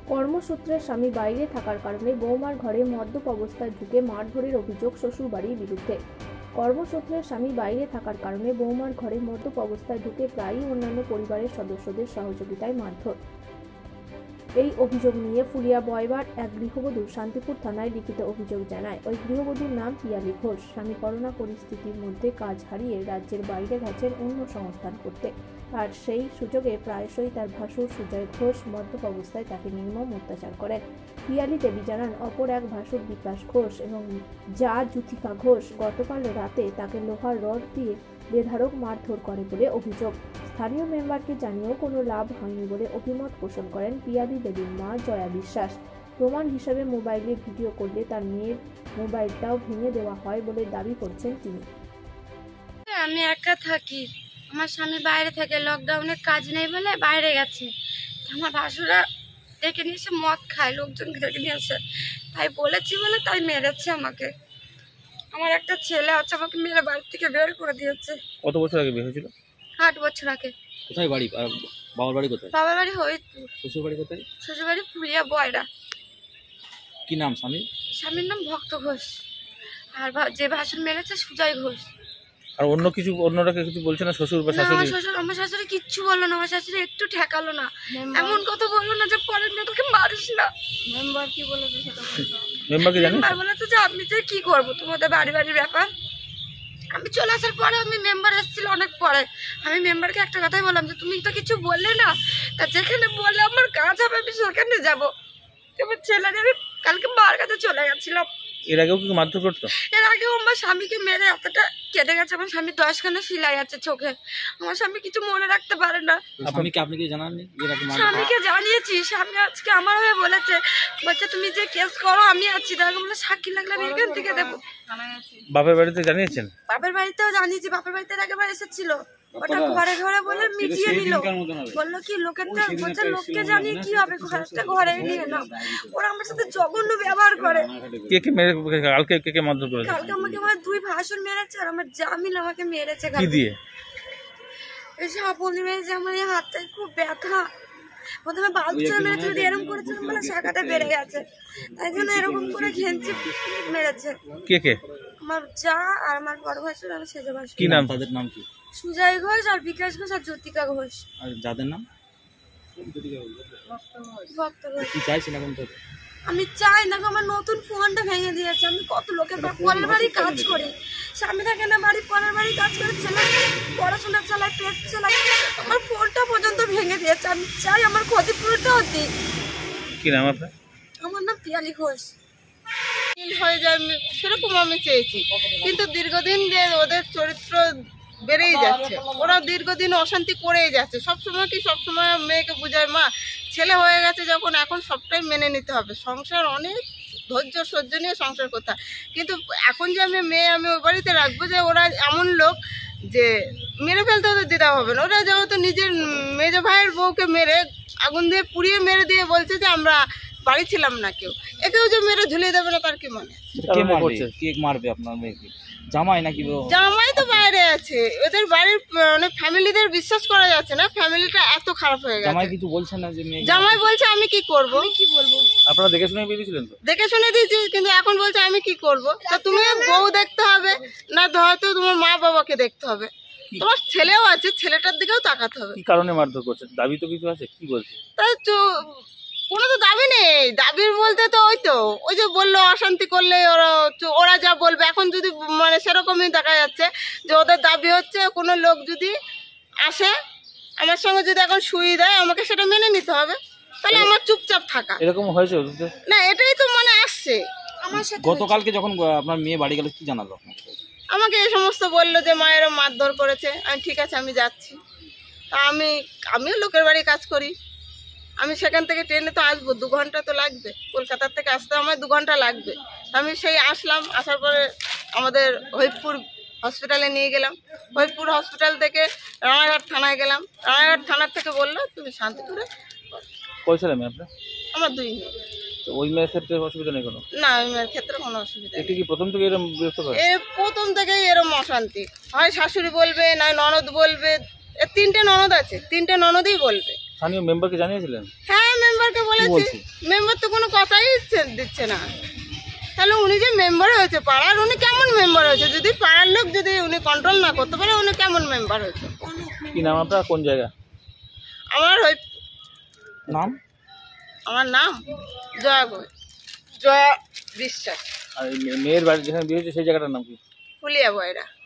কর্মসূত্রে স্বামী বাইরে থাকার কারণে বৌমার ঘরে মদ্যপ অবস্থায় ঢুকে মারধরের অভিযোগ শ্বশুরবাড়ির বিরুদ্ধে। কর্মসূত্রে স্বামী বাইরে থাকার কারণে বৌমার ঘরে মদ্যপ অবস্থায় ঢুকে প্রায়ই অন্যান্য পরিবারের সদস্যদের সহযোগিতায় মারধর। এই অভিযোগ নিয়ে ফুলিয়া বয়বার এক গৃহবধূ শান্তিপুর থানায় লিখিত অভিযোগ জানায়। ওই গৃহবধূর নাম পিয়ালি ঘোষ। স্বামী করোনা পরিস্থিতির মধ্যে কাজ হারিয়ে রাজ্যের বাইরে গেছেন অন্য সংস্থান করতে, আর সেই সুযোগে প্রায়শই তার ভাসুর সুজয় ঘোষ মদ্যপ অবস্থায় তাকে নির্মম অত্যাচার করেন। পিয়ালি দেবী জানান, অপর এক ভাসুর বিকাশ ঘোষ এবং যা জ্যোতিকা ঘোষ গতকাল রাতে তাকে লোহার রড দিয়ে বেধড়ক মারধর করে বলে অভিযোগ। স্থানীয় মেম্বারকে জানিয়েও কোনো লাভ হয়নি বলে অভিমত পোষণ করেন পিয়ালি দেবীর মা জয়া বিশ্বাস। প্রমাণ হিসাবে মোবাইলে ভিডিও করলে তার মেয়ের মোবাইলটাও ভেঙে দেওয়া হয় বলে দাবি করছেন তিনি। আমি একা থাকি, আমার স্বামী বাইরে থেকে, লকডাউনে কাজ নেই বলে বাইরে গেছে। আমার ভাসুরা ডেকে নিয়ে এসে মদ খায়, লোকজনকে ডেকে নিয়ে আসে, তাই বলেছি বলে তাই মেরেছে আমাকে। আমার একটা ছেলে আছে, আমাকে মেরে বাড়ি থেকে বের করে দিয়েছে। কত বছর আগে বিয়ে হয়েছিল? 8 বছর আগে। কোথায় বাড়ি? আর বাবার বাড়ি কোথায়? বাবার বাড়ি হরিদপুর। শ্বশুর বাড়ি কোথায়? শ্বশুর বাড়ি ফুলিয়া বয়রা। কি নাম স্বামী? স্বামীর নাম ভক্ত ঘোষ, আর যে ভাসুর মেরেছে সুজয় ঘোষ। আর অন্যরা কিছু বলছে না? শ্বশুর বা শাশুড়ি? আমার শাশুড়ি কিচ্ছু বললো না, আমার শাশুড়ি একটু ঠেকালো না, এমন কথা বললো না যে পরের মেয়েটাকে মারিস না। মেম্বার কি বলেছে সেটা মেম্বারকে জানিস? মেম্বার বলেছে যে আমি যে কি করবো, তোমাদের বাড়ির ব্যাপার। আমি চলে আসার পরে আমি মেম্বার এসেছিল অনেক পরে, আমি মেম্বারকে একটা কথাই বললাম যে তুমি তো কিছু বললে না, তা যেখানে বললে আমার কাজ হবে আমি সেখানে যাবো। আমার ছেলের আমি কালকে মার কাছে চলে গেছিলাম। এর আগেও কি মারধর করতো? এর আগেও আমার স্বামীকে মেরে এতটা কেটে গেছে, আমার স্বামী 10খানা সিলাই আছে চোখে, আমার স্বামী কিছু মনে রাখতে পারে না। আপনি কি জানাননি? স্বামীকে জানিয়েছি, স্বামী আজকে আমার হয়ে বলছে তুমি যে কেস করো আমি আছি, তাকে বলে সাক্ষী লাগলে আমি এখান থেকে দেবো। বাপের বাড়িতে জানিয়েছেন? বাপের বাড়িতেও জানিয়েছি, বাপের বাড়িতে একবার এসেছিল, ওটা ঘরে ঘরে বলে মিটিয়ে নিল, বললো কি লোকেরটা বলছে লোককে জানিয়ে কি হবে, ঘরটা ঘরে নিয়ে নাও। ওরা আমার সাথে জঘন্য ব্যবহার করে। কে মারধর করেছে? কালকে আমাকে আমার 2 ভাসুর মেরেছে, আর আমার জামিল আমাকে মেরেছে। কি দিয়ে? এসে আপনি মেরেছে, আমার এই হাতটায় খুব ব্যথা। প্রথমে বালতি মেরেছে, এরকম করেছিলাম বলে শাখাটা বেড়ে গেছে, তাই জন্য এরকম করে ঘেঞ্চি মেরেছে। কে? আমার যা আর আমার বড় ভাসুর আর সেজ ভাসুর। কি নাম তাদের? নাম কি? সুজয় ঘোষ আর বিকাশ ঘোষ আর জ্যোতিকা ঘোষ। আর যাদের নাম? ভক্ত ঘোষ। কি চাইছেন এখন? তো আমি চাই না, আমার নতুন ফোনটা ভেঙে দিয়েছে। আমি কত লোকের পরের বাড়ি কাজ করি, স্বামী থাকে না বাড়ি, পরের বাড়ি কাজ করে, ছেলে পড়াশোনা চালায়, পেট চালায়, আমার ফোনটা পর্যন্ত ভেঙে দিয়েছে। আমি চাই আমার ক্ষতিপূরণটাও দিই। কি নাম আপনার? আমার নাম পিয়ালি ঘোষ। হয়ে যায় সেরকম আমি চেয়েছি, কিন্তু দীর্ঘদিন যে ওদের চরিত্র বেড়েই যাচ্ছে, ওরা দীর্ঘদিন অশান্তি করেই যাচ্ছে। সবসময় মেয়েকে বুঝায় মা ছেলে হয়ে গেছে যখন, এখন সবটাই মেনে নিতে হবে, সংসার অনেক ধৈর্য সহ্য নিয়ে সংসার করতে হয়। কিন্তু এখন যে আমি ওই বাড়িতে রাখবো, যে ওরা এমন লোক যে মেরে ফেলতে ওদের দিতে হবে না। ওরা যেহেতু নিজের মেজ ভাইয়ের বউকে মেরে আগুন দিয়ে পুড়িয়ে মেরে দিয়ে বলছে যে আমরা বাড়ি ছিলাম না, একেও যে মেরে ঝুলিয়ে দেবে না তার কি মনে? কে মারবে আপনার মেয়েকে? জামাই নাকি? জামাই তো বাইরে আছে, ওদের বাড়ির মানে ফ্যামিলিদের বিশ্বাস করা যাচ্ছে না, ফ্যামিলিটা এত খারাপ হয়ে গেছে। জামাই কিছু বলছে না? যে জামাই বলছে আমি কি করব, কি বলবো? আপনারা দেখে শুনে বেরিয়েছিলেন তো? দেখে শুনে দিয়েছি, কিন্তু এখন বলছে আমি কি করব। তো তুমি বউ দেখতে হবে না, হয়তো তোমার মা বাবাকে দেখতে হবে, তোমার ছেলেও আছে, ছেলেটার দিকেও তাকাতে হবে। কি কারণে মারধর করছে? দাবি তো কিছু আছে? কি বলছে? তাই তো কোনো তো দাবি নেই। দাবির বলতে তো ওই যে বললো অশান্তি করলে ওরা যা বলবে। এখন যদি মানে সেরকমই দেখা যাচ্ছে যে ওদের দাবি হচ্ছে কোনো লোক যদি আসে আমার সঙ্গে যদি এখন শুয়ে দেয়, আমাকে সেটা মেনে নিতে হবে, তাহলে আমার চুপচাপ থাকা। এরকম হয়েছে না, এটাই তো মানে আসছে আমার সাথে। গতকালকে যখন আপনার মেয়ে বাড়ি গেল কি জানালো? আমাকে এই সমস্ত বললো যে মায়েরা মারধর করেছে। আমি ঠিক আছে আমি যাচ্ছি। তা আমিও লোকের বাড়ি কাজ করি, আমি সেখান থেকে ট্রেনে তো আসবো, 2 ঘন্টা তো লাগবে, কলকাতার থেকে আসতে আমার 2 ঘন্টা লাগবে। আমি সেই আসলাম, আসার পরে আমাদের হরিপুর হসপিটালে নিয়ে গেলাম, হরিপুর হসপিটাল থেকে রানাঘাট থানায় গেলাম, রানাঘাট থানার থেকে বললো তুমি শান্তিপুরে। কয় ছেলে মেয়ে আপনার? আমার 2 মেয়ে। তো ওই মেয়ের ক্ষেত্রে অসুবিধা নেই কোনো? না, ওই মেয়ের ক্ষেত্রে কোনো অসুবিধা নেই। কি প্রথম থেকে এরকম বিরক্ত করে? প্রথম থেকেই এরকম অশান্তি হয়, শাশুড়ি বলবে না ননদ বলবে। 3টে ননদ আছে, 3টে ননদই বলবে। স্থানীয় মেম্বারকে জানিয়েছিলেন? হ্যাঁ, মেম্বার মেম্বারকে বলেছি, বলছে? মেম্বার তো কোনো কথাই দিচ্ছে না। তাহলে উনি যে মেম্বার হয়েছে পাড়ার, উনি কেমন মেম্বার হয়েছে? যদি পাড়ার লোক যদি উনি কন্ট্রোল না করতে পারে, উনি কেমন মেম্বার হয়েছে? কি নাম আপনার, কোন জায়গা? আমার নাম? আমার নাম জয়া বিশ্বাস, আর মেয়ের বাড়ি যেখানে বিয়ে হয়েছে সেই জায়গাটার নাম কি? ফুলিয়া বয়রা।